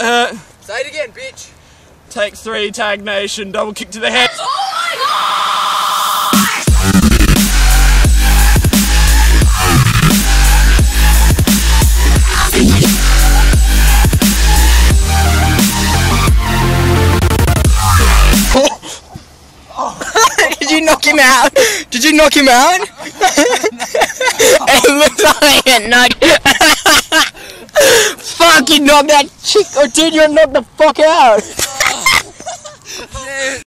hurt. Say it again, bitch. Take 3, Tag Nation, double kick to the head. Did you knock him out? Did you knock him out? It looks like a knock. Fucking knock that chick or dude, you knocked the fuck out.